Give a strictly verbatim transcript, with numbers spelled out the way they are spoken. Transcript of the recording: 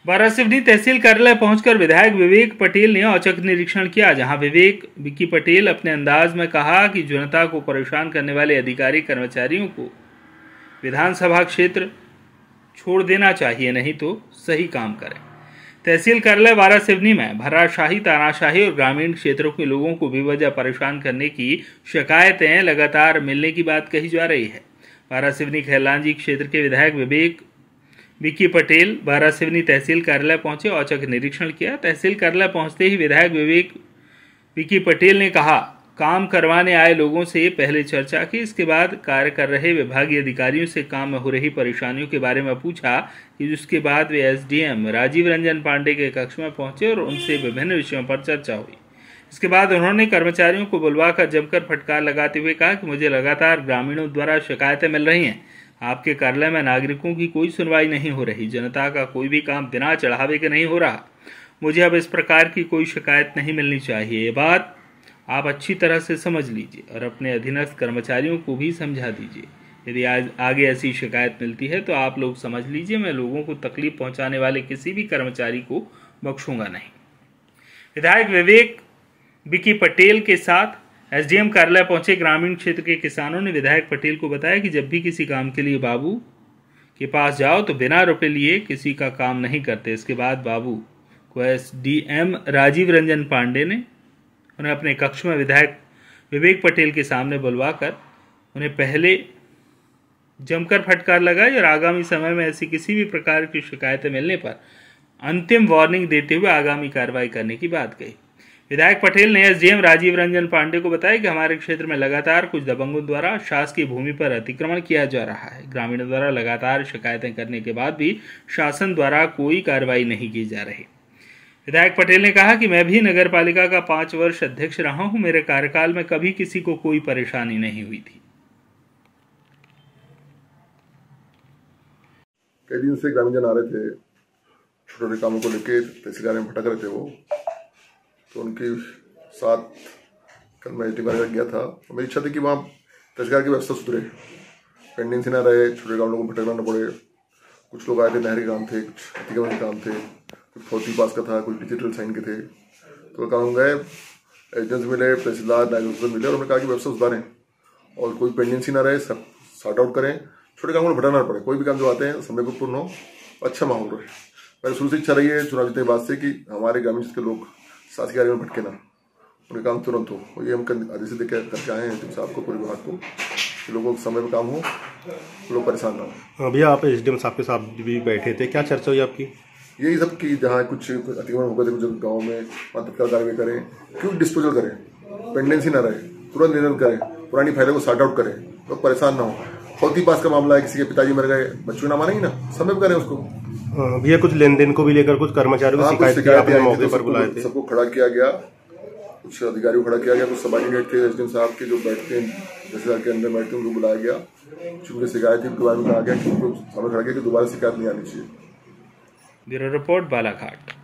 वारासिवनी तहसील कार्यालय पहुंचकर विधायक विवेक पटेल ने औचक निरीक्षण किया, जहां विवेक विक्की पटेल अपने अंदाज में कहा कि जनता को परेशान करने वाले अधिकारी कर्मचारियों को विधानसभा क्षेत्र छोड़ देना चाहिए, नहीं तो सही काम करें। तहसील कार्यालय वारासिवनी में भर्राशाही, तानाशाही और ग्रामीण क्षेत्रों के लोगों को बेवजह परेशान करने की शिकायतें लगातार मिलने की बात कही जा रही है। वारासिवनी खैरलांजी क्षेत्र के विधायक विवेक विक्की पटेल वारासिवनी तहसील कार्यालय पहुंचे, औचक निरीक्षण किया। तहसील कार्यालय पहुंचते ही विधायक विवेक विक्की पटेल ने कहा, काम करवाने आए लोगों से पहले चर्चा की, इसके बाद कार्य कर रहे विभागीय अधिकारियों से काम में हो रही परेशानियों के बारे में पूछा कि जिसके बाद वे एसडीएम राजीव रंजन पांडे के कक्ष में पहुंचे और उनसे विभिन्न विषयों पर चर्चा हुई। इसके बाद उन्होंने कर्मचारियों को बुलवाकर जमकर फटकार लगाते हुए कहा कि मुझे लगातार ग्रामीणों द्वारा शिकायतें मिल रही हैं। आपके कार्यालय में नागरिकों की कोई सुनवाई नहीं हो रही, जनता का कोई भी काम बिना चढ़ावे के नहीं हो रहा। मुझे अब इस प्रकार की कोई शिकायत नहीं मिलनी चाहिए। ये बात आप अच्छी तरह से समझ लीजिए और अपने अधीनस्थ कर्मचारियों को भी समझा दीजिए। यदि आज आगे ऐसी शिकायत मिलती है तो आप लोग समझ लीजिए, मैं लोगों को तकलीफ पहुंचाने वाले किसी भी कर्मचारी को बख्शूंगा नहीं। विधायक विवेक विक्की पटेल के साथ एसडीएम कार्यालय पहुंचे ग्रामीण क्षेत्र के किसानों ने विधायक पटेल को बताया कि जब भी किसी काम के लिए बाबू के पास जाओ तो बिना रुपए लिए किसी का काम नहीं करते। इसके बाद बाबू को एसडीएम राजीव रंजन पांडे ने उन्हें अपने कक्ष में विधायक विवेक पटेल के सामने बुलवाकर उन्हें पहले जमकर फटकार लगाई और आगामी समय में ऐसी किसी भी प्रकार की शिकायतें मिलने पर अंतिम वार्निंग देते हुए आगामी कार्रवाई करने की बात कही। विधायक पटेल ने एसडीएम राजीव रंजन पांडे को बताया कि हमारे क्षेत्र में लगातार कुछ दबंगों द्वारा शासकीय भूमि पर अतिक्रमण किया जा रहा है। ग्रामीणों द्वारा लगातार शिकायतें करने के बाद भी शासन द्वारा कोई कार्रवाई नहीं की जा रही। विधायक पटेल ने कहा कि मैं भी नगर पालिका का पांच वर्ष अध्यक्ष रहा हूं, मेरे कार्यकाल में कभी किसी को कोई परेशानी नहीं हुई थी। कई दिन से ग्रामीण जन आ रहे थे, छोटे छोटे कामों को लेकर तहसील कार्यालय में भटक रहे थे वो, तो उनके साथ कल मैं मीटिंग करने गया था। तो मेरी इच्छा थी कि वहाँ तहसीलदार की व्यवस्था सुधरे, पेंडेंसी ना रहे, छोटे काम लोगों को भटकना न पड़े। कुछ लोग आए थे, नहरी काम थे, कुछ अतिक्रमण के काम थे, कुछ फौजी पास का था, कुछ डिजिटल साइन के थे। तो काम गए, एजेंट्स मिले, तहसीलदार नायब मिले और उन्होंने कहा कि व्यवस्था सुधारें और कोई पेंडेंसी ना रहे, सब सॉर्ट आउट करें, छोटे कामों को भटकना न पड़े, कोई भी काम जो आते हैं समय पर पूर्ण हो, अच्छा माहौल रहे। मेरी शुरू से इच्छा रही है चुनाव जीतने के बाद से कि हमारे ग्रामीण के लोग शासकीय कार्य में भटके ना, उनके काम तुरंत हो। और ये हम आदेश से देकर करके आए हैं एसडीएम साहब को, पूरे विभाग को, कि लोगों को समय पर काम हो, लोग परेशान ना हो। भैया आप एसडीएम साहब के साथ भी बैठे थे, क्या चर्चा हुई आपकी? यही सब कि जहाँ कुछ अतिक्रमण हो गए थे कुछ गाँव में, वहाँ तत्काल कार्रवाई करें, क्यों डिस्पोजल करें, पेंडेंसी ना रहे, तुरंत निधन करें, पुरानी फाइलों को सॉर्ट आउट करें, लोग परेशान ना हो। फौजी पास का मामला है, किसी के पिताजी मर गए, बच्चों ना मानेंगे ना, समय पर करें उसको। भैया कुछ लेन देन को भी लेकर कुछ कर्मचारियों की शिकायत की आपने मौके पर बुलाए थे? सबको खड़ा किया गया, कुछ अधिकारियों को खड़ा किया गया, कुछ सबॉर्डिनेट थे एसडीएम साहब के जो बैठते हैं तहसीलदार के अंदर बैठते हैं, उनको बुलाया गया। उनकी शिकायत थी, उनके बारे में कहा गया कि उनको सामने खड़ा किया कि दोबारा शिकायत नहीं आनी चाहिए। Bureau report, Balaghat.